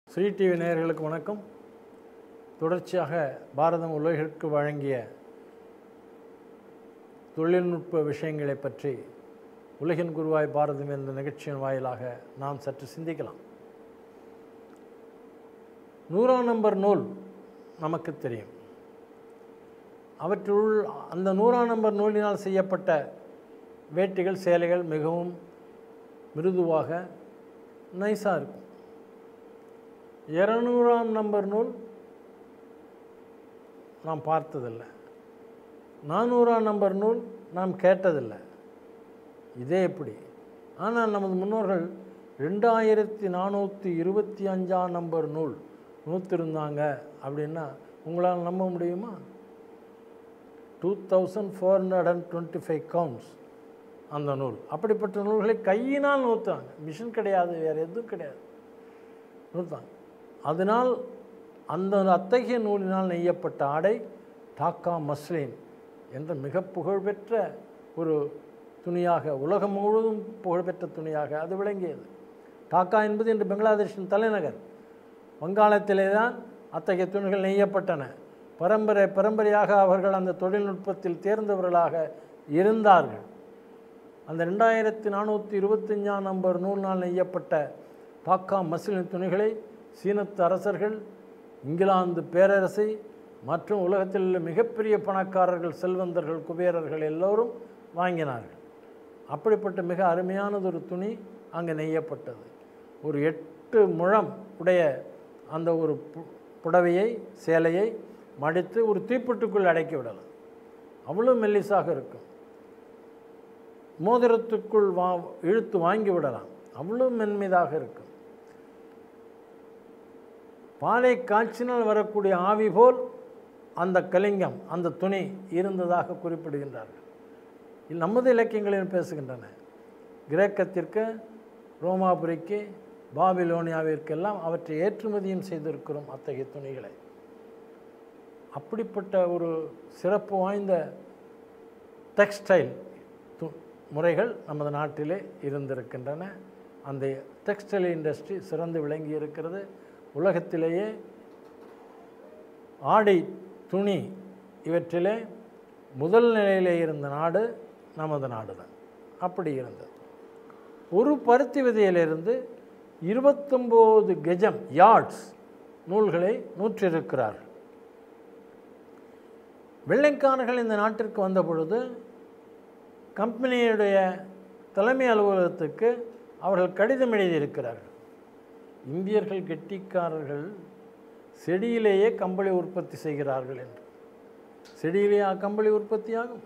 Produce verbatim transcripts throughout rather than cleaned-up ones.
Sri TV நேயர்களுக்கு வணக்கம். தொடர்ச்சியாக பாரதம் உலகிற்கு வழங்கிய தொழில்நுட்ப விஷயங்களை பற்றி உலகின் குருவாய் பாரதம் என்ற நிகழ்ச்சியின் வாயிலாக நாம் சற்று சிந்திக்கலாம். நூறாம் நம்பர் நூல் நமக்கு தெரியும். அவற்றுள் அந்த நூறாம் நம்பர் நூலினால் செய்யப்பட்ட வேட்டிகள், சேலைகள் மிகவும் மிருதுவாக நைஸாக இருக்கும். இருநூறாம் நம்பர் நூல் நாம் பார்த்ததில்லை. நானூறாம் நம்பர் நூல் நாம் கேட்டதில்லை. இதே எப்படி? ஆனால் நமது முன்னோர்கள் ரெண்டாயிரத்தி நானூற்றி இருபத்தி அஞ்சாம் நம்பர் நூல் நூற்றிருந்தாங்க அப்படின்னா உங்களால் நம்ப முடியுமா? Two thousand four hundred and twenty five counts அந்த நூல். அப்படிப்பட்ட நூல்களை கையினால் நூற்றாங்க. மிஷின் கிடையாது, வேறு எதுவும் கிடையாது, நூற்றாங்க. அதனால் அந்த அத்தகைய நூலினால் நெய்யப்பட்ட ஆடை டாக்கா மஸ்லின் என்ற மிக புகழ்பெற்ற ஒரு துணியாக, உலகம் முழுவதும் புகழ்பெற்ற துணியாக அது விளங்கியது. டாக்கா என்பது இன்று பங்களாதேஷின் தலைநகர். வங்காளத்திலே தான் அத்தகைய துணிகள் நெய்யப்பட்டன. பரம்பரை பரம்பரையாக அவர்கள் அந்த தொழில்நுட்பத்தில் தேர்ந்தவர்களாக இருந்தார்கள். அந்த ரெண்டாயிரத்தி நானூற்றி இருபத்தஞ்சாம் நம்பர் நூலினால் நெய்யப்பட்ட டாக்கா மஸ்லின் துணிகளை சீனத்து அரசர்கள், இங்கிலாந்து பேரரசை மற்றும் உலகத்தில் உள்ள மிகப்பெரிய பணக்காரர்கள், செல்வந்தர்கள், குபேரர்கள் எல்லோரும் வாங்கினார்கள். அப்படிப்பட்ட மிக அருமையானதொரு துணி அங்கே நெய்யப்பட்டது. ஒரு எட்டு முழம் உடைய அந்த ஒரு புடவையை, சேலையை மடித்து ஒரு தீப்பெட்டிக்குள் அடக்கி விடலாம். அவ்வளோ மெல்லிசாக இருக்கும். மோதிரத்துக்குள் வா இழுத்து வாங்கி விடலாம். அவ்வளோ மென்மைதாக இருக்கும். பாலை காய்ச்சினால் வரக்கூடிய ஆவி போல் அந்த கலிங்கம், அந்த துணி இருந்ததாக குறிப்பிடுகின்றார்கள். நமது இலக்கியங்களில் பேசுகின்றன. கிரேக்கத்திற்கு, ரோமாபுரிக்கு, பாபிலோனியாவிற்கெல்லாம் அவற்றை ஏற்றுமதியும் செய்திருக்கிறோம் அத்தகைய துணிகளை. அப்படிப்பட்ட ஒரு சிறப்பு வாய்ந்த டெக்ஸ்டைல் து முறைகள் நமது நாட்டிலே இருந்திருக்கின்றன. அந்த டெக்ஸ்டைல் இண்டஸ்ட்ரி சிறந்து விளங்கி இருக்கிறது. உலகத்திலேயே ஆடை, துணி இவற்றிலே முதல் நிலையிலே இருந்த நாடு நமது நாடு தான். அப்படி இருந்தது. ஒரு பருத்தி விதையிலிருந்து இருபத்தொம்போது கெஜம் யார்ட்ஸ் நூல்களை நூற்றிருக்கிறார்கள். வெள்ளைக்காரர்கள் இந்த நாட்டிற்கு வந்த பொழுது கம்பெனியுடைய தலைமை அலுவலகத்துக்கு அவர்கள் கடிதம் எழுதியிருக்கிறார்கள். இந்தியர்கள் கெட்டிக்காரர்கள், செடியிலேயே கம்பளி உற்பத்தி செய்கிறார்கள் என்று. செடியிலேயே கம்பளி உற்பத்தியாகும்.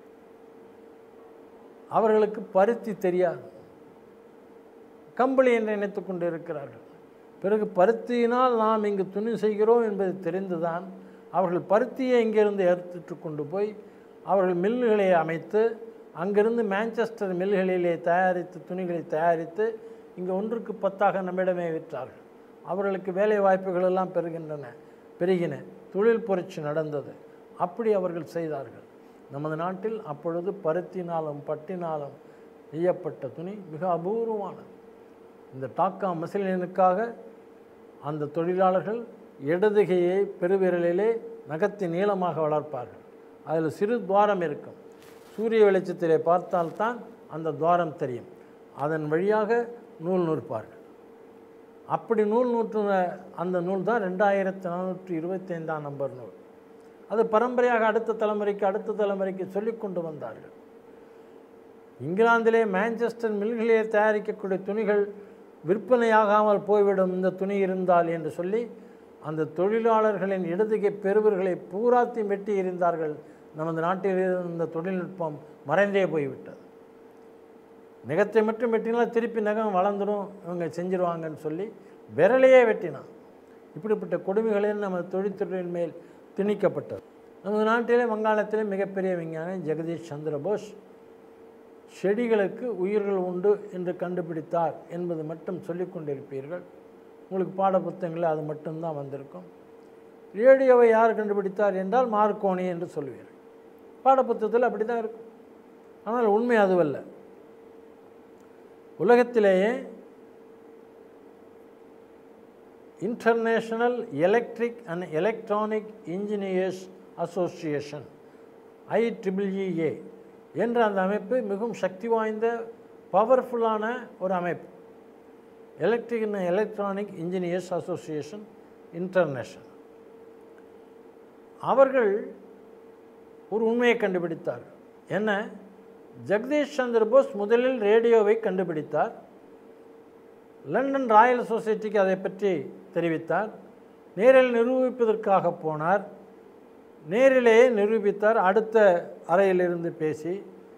அவர்களுக்கு பருத்தி தெரியாது, கம்பளி என்று நினைத்து கொண்டு இருக்கிறார்கள். பிறகு பருத்தியினால் நாம் இங்கு துணி செய்கிறோம் என்பது தெரிந்துதான் அவர்கள் பருத்தியை இங்கிருந்து எடுத்துட்டு கொண்டு போய் அவர்கள் மில்லுகளை அமைத்து அங்கிருந்து மான்செஸ்டர் மில்லுகளிலே தயாரித்து துணிகளை தயாரித்து இங்கே ஒன்றுக்கு பத்தாக நம்மிடமே விற்றார்கள். அவர்களுக்கு வேலை வாய்ப்புகள் எல்லாம் பெறுகின்றன, பெருகின. தொழில் புரட்சி நடந்தது. அப்படி அவர்கள் செய்தார்கள். நமது நாட்டில் அப்பொழுது பருத்தினாலும் பட்டினாலும் நெய்யப்பட்ட துணி மிக அபூர்வமானது. இந்த டாக்கா மஸ்லினுக்காக அந்த தொழிலாளர்கள் இடதுகையை பெருவிரலிலே நகத்தின் நீளமாக வளர்ப்பார்கள். அதில் சிறு துவாரம் இருக்கும். சூரிய வெளிச்சத்திலே பார்த்தால்தான் அந்த துவாரம் தெரியும். அதன் வழியாக நூல் நூற்பார்கள். அப்படி நூல் நூற்றுன அந்த நூல் தான் ரெண்டாயிரத்தி நானூற்றி இருபத்தி ஐந்தாம் நம்பர் நூல். அது பரம்பரையாக அடுத்த தலைமுறைக்கு அடுத்த தலைமுறைக்கு சொல்லி கொண்டு வந்தார்கள். இங்கிலாந்திலே மான்செஸ்டர் மில்களிலே தயாரிக்கக்கூடிய துணிகள் விற்பனையாகாமல் போய்விடும் இந்த துணி இருந்தால் என்று சொல்லி அந்த தொழிலாளர்களின் இடதுகை பெருவர்களை பூராத்தி வெட்டி எறிந்தார்கள். நமது நாட்டில் இருந்த தொழில்நுட்பம் மறைந்தே போய்விட்டது. நகத்தை மட்டும் வெட்டினால் திருப்பி நகம் வளர்ந்துடும், இவங்க செஞ்சிருவாங்கன்னு சொல்லி விரலையே வெட்டினான். இப்படிப்பட்ட கொடுமைகளில் நமது தொழில்துறையின் மேல் திணிக்கப்பட்டது. நமது நாட்டிலே வங்காளத்திலே மிகப்பெரிய விஞ்ஞானி ஜெகதீஷ் சந்திர போஸ் செடிகளுக்கு உயிர்கள் உண்டு என்று கண்டுபிடித்தார் என்பது மட்டும் சொல்லி கொண்டிருப்பீர்கள். உங்களுக்கு பாட புத்தகங்களில் அது மட்டும்தான் வந்திருக்கும். ரேடியோவை யார் கண்டுபிடித்தார் என்றால் மார்க்கோனி என்று சொல்லுவீர்கள். பாடப்புத்தகத்தில் அப்படி தான் இருக்கும். ஆனால் உண்மை அதுவல்ல. உலகத்திலேயே international electric and electronic engineers association I triple E என்ற அந்த அமைப்பு மிகவும் சக்தி வாய்ந்த பவர்ஃபுல்லான ஒரு அமைப்பு. Electric and electronic engineers association international. அவர்கள் ஒரு உண்மையை கண்டுபிடித்தார். என்ன? ஜெகதீஷ் சந்திர போஸ் முதலில் ரேடியோவை கண்டுபிடித்தார். லண்டன் ராயல் சொசைட்டிக்கு அதை பற்றி தெரிவித்தார். நேரில் நிரூபிப்பதற்காக போனார். நேரிலேயே நிரூபித்தார். அடுத்த அறையிலிருந்து பேசி,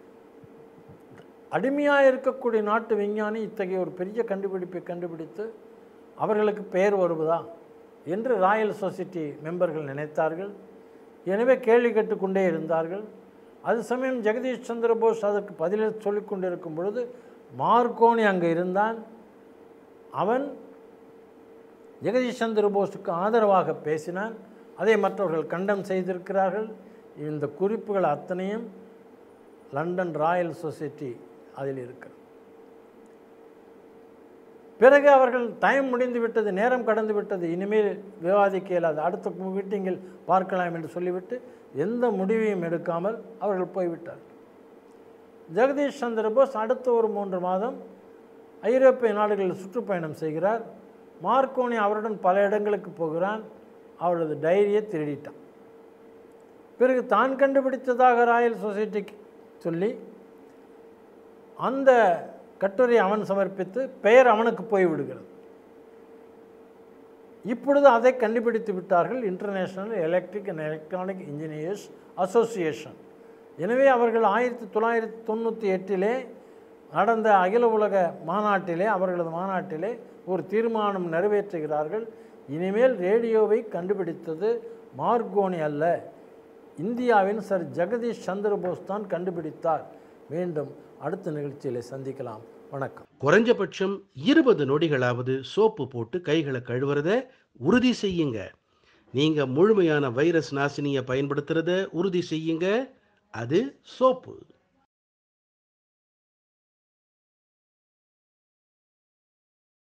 அடிமையாக இருக்கக்கூடிய நாட்டு விஞ்ஞானி இத்தகைய ஒரு பெரிய கண்டுபிடிப்பை கண்டுபிடித்து அவர்களுக்கு பெயர் வருவதா என்று ராயல் சொசைட்டி மெம்பர்கள் நினைத்தார்கள். எனவே கேள்வி கேட்டுக்கொண்டே இருந்தார்கள். அது சமயம் ஜெகதீஷ் சந்திர போஸ் அதற்கு பதிலை சொல்லிக் கொண்டிருக்கும் பொழுது மார்க்கோனி அங்கே இருந்தான். அவன் ஜெகதீஷ் சந்திர போஸுக்கு ஆதரவாக பேசினான். அதை மற்றவர்கள் கண்டம் செய்திருக்கிறார்கள். இந்த குறிப்புகள் அத்தனையும் லண்டன் ராயல் சொசைட்டி அதில் இருக்கிறது. பிறகு அவர்கள் டைம் முடிந்து விட்டது, நேரம் கடந்து விட்டது, இனிமேல் விவாதிக்க இயலாது, அடுத்த மீட்டிங்கில் பார்க்கலாம் என்று சொல்லிவிட்டு எந்த முடிவையும் எடுக்காமல் அவர்கள் போய்விட்டார்கள். ஜெகதீஷ் சந்திர போஸ் அடுத்த ஒரு மூன்று மாதம் ஐரோப்பிய நாடுகளில் சுற்றுப்பயணம் செய்கிறார். மார்க்கோனி அவருடன் பல இடங்களுக்கு போகிறான். அவரது டைரியை திருடிட்டான். பிறகு தான் கண்டுபிடித்ததாக ராயல் சொசைட்டிக்கு சொல்லி அந்த கட்டுரை அவன் சமர்ப்பித்து பெயர் அவனுக்கு போய்விடுகிறது. இப்பொழுது அதை கண்டுபிடித்து விட்டார்கள் international electric and electronic engineers association. எனவே அவர்கள் ஆயிரத்தி தொள்ளாயிரத்தி தொண்ணூற்றி எட்டிலே நடந்த அகில உலக மாநாட்டிலே அவர்களது மாநாட்டிலே ஒரு தீர்மானம் நிறைவேற்றுகிறார்கள். இனிமேல் ரேடியோவை கண்டுபிடித்தது மார்க்கோனி அல்ல, இந்தியாவின் சர் ஜெகதீஷ் சந்திர போஸ் தான் கண்டுபிடித்தார். மீண்டும் அடுத்த நிகழ்ச்சியிலே சந்திக்கலாம். வணக்கம். குறைஞ்சபட்சம் இருபது நொடிகளாவது சோப்பு போட்டு கைகளை கழுவுறத உறுதி செய்யுங்க. நீங்க முழுமையான வைரஸ் நாசினியை பயன்படுத்துறத உறுதி செய்யுங்க. அது சோப்பு.